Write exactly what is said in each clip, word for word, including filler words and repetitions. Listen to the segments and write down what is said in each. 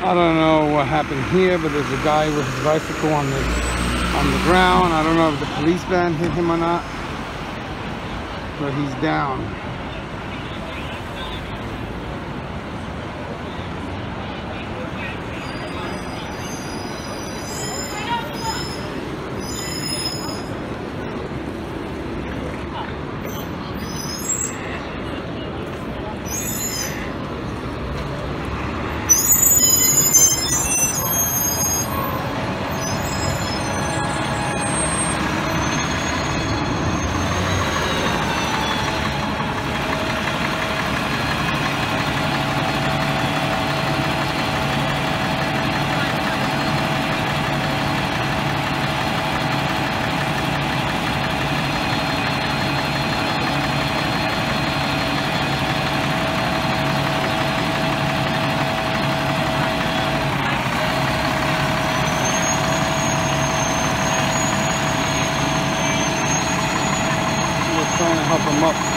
I don't know what happened here, but there's a guy with his bicycle on the on the ground. I don't know if the police van hit him or not, but he's down. Trying to help him up.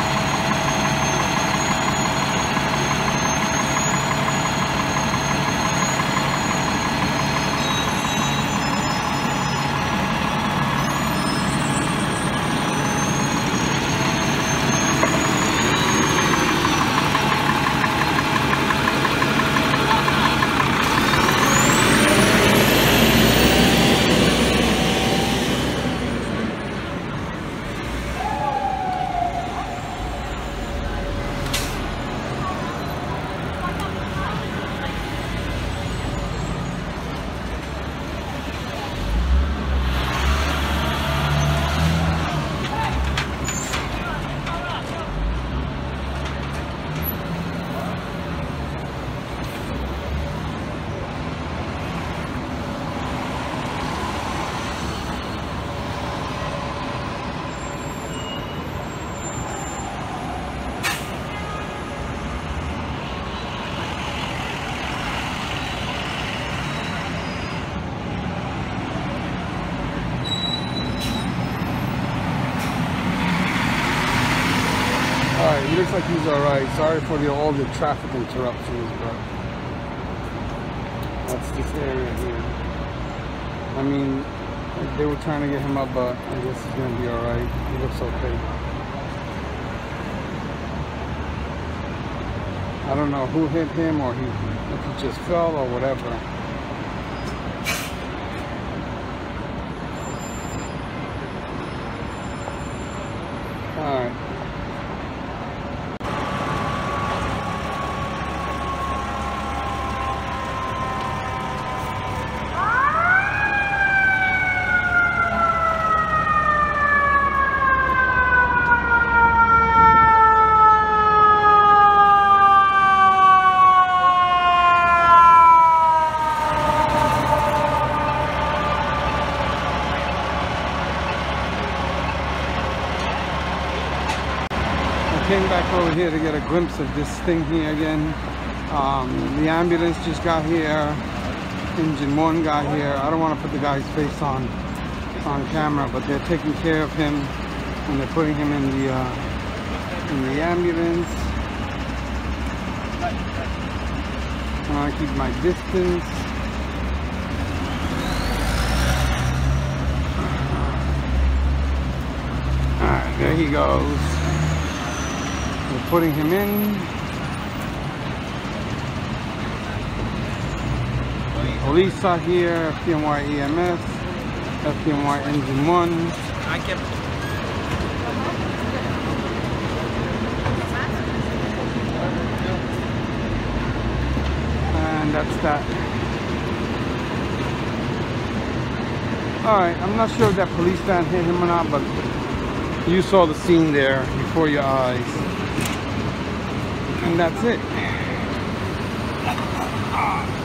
Alright, he looks like he's alright. Sorry for the, all the traffic interruptions, but that's this area here. I mean, they were trying to get him up, but I guess he's going to be alright. He looks okay. I don't know who hit him, or he, if he just fell or whatever. Alright. Came back over here to get a glimpse of this thing here again. Um, the ambulance just got here. Engine one got here. I don't want to put the guy's face on on camera, but they're taking care of him and they're putting him in the uh, in the ambulance. I want to keep my distance. All right, there he goes. We're putting him in. Police are here, F D N Y E M S, F D N Y Engine one. I kept And that's that. Alright, I'm not sure if that police van hit him or not, but you saw the scene there before your eyes. And that's it.